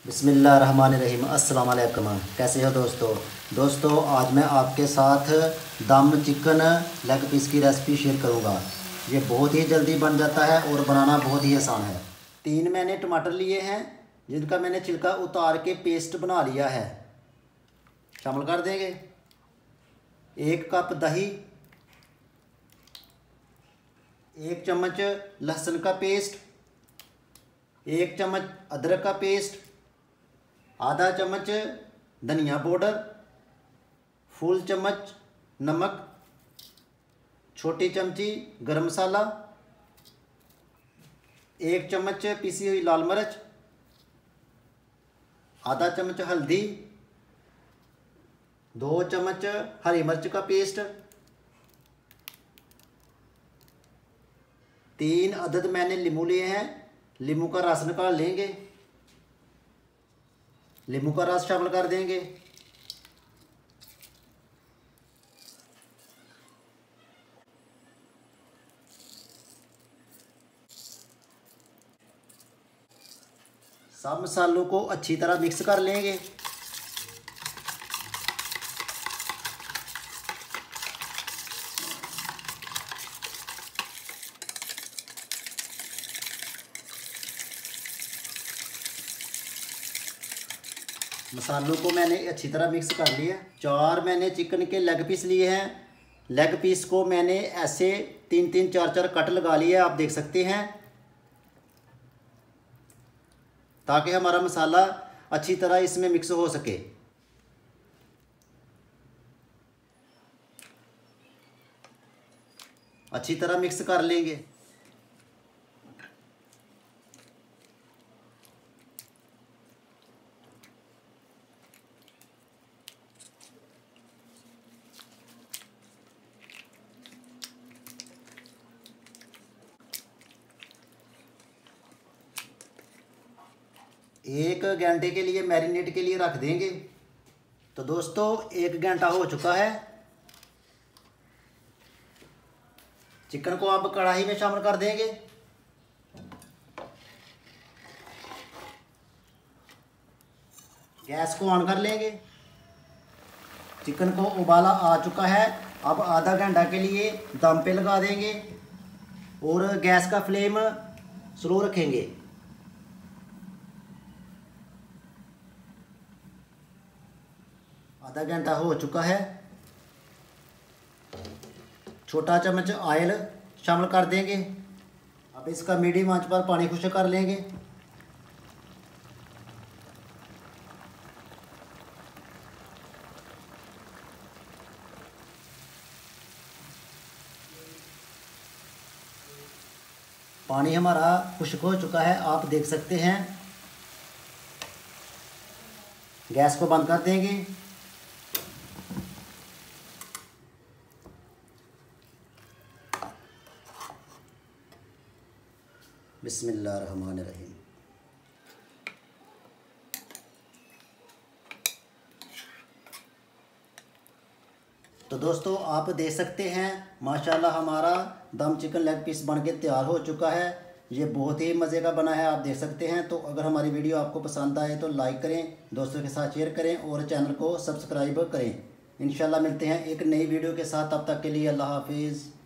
बिस्मिल्लाहिर्रहमानिर्रहीम। अस्सलाम वालेकुम। कैसे हो दोस्तों आज मैं आपके साथ दम चिकन लेग पीस की रेसिपी शेयर करूंगा। ये बहुत ही जल्दी बन जाता है और बनाना बहुत ही आसान है। 3 मैंने टमाटर लिए हैं जिनका मैंने छिलका उतार के पेस्ट बना लिया है, शामिल कर देंगे। 1 कप दही, 1 चम्मच लहसुन का पेस्ट, 1 चम्मच अदरक का पेस्ट, आधा चम्मच धनिया पाउडर, फुल चम्मच नमक, छोटी चमची गरम मसाला, 1 चम्मच पिसी हुई लाल मिर्च, आधा चम्मच हल्दी, 2 चम्मच हरी मिर्च का पेस्ट, 3 अदद मैंने लींबू लिए हैं। लींबू का रस निकाल लेंगे, लींबू का रस शामिल कर देंगे। सब मसालों को अच्छी तरह मिक्स कर लेंगे। मसालों को मैंने अच्छी तरह मिक्स कर लिया। 4 मैंने चिकन के लेग पीस लिए हैं। लेग पीस को मैंने ऐसे 3-3, 4-4 कट लगा लिया, आप देख सकते हैं, ताकि हमारा मसाला अच्छी तरह इसमें मिक्स हो सके। अच्छी तरह मिक्स कर लेंगे। एक घंटे के लिए मैरिनेट के लिए रख देंगे। तो दोस्तों 1 घंटा हो चुका है। चिकन को अब कढ़ाई में शामिल कर देंगे। गैस को ऑन कर लेंगे। चिकन को उबाला आ चुका है। अब आधा घंटा के लिए दम पे लगा देंगे और गैस का फ्लेम स्लो रखेंगे। आधा घंटा हो चुका है। छोटा चम्मच ऑयल शामिल कर देंगे। अब इसका मीडियम आंच पर पानी खुश्क कर लेंगे। पानी हमारा खुश्क हो चुका है, आप देख सकते हैं। गैस को बंद कर देंगे। बिस्मिल्लाहिर्रहमानिर्रहीम। तो दोस्तों आप देख सकते हैं, माशाल्लाह हमारा दम चिकन लेग पीस बन के तैयार हो चुका है। ये बहुत ही मज़े का बना है, आप देख सकते हैं। तो अगर हमारी वीडियो आपको पसंद आए तो लाइक करें, दोस्तों के साथ शेयर करें और चैनल को सब्सक्राइब करें। इंशाल्लाह मिलते हैं एक नई वीडियो के साथ। तब तक के लिए अल्लाह हाफिज़।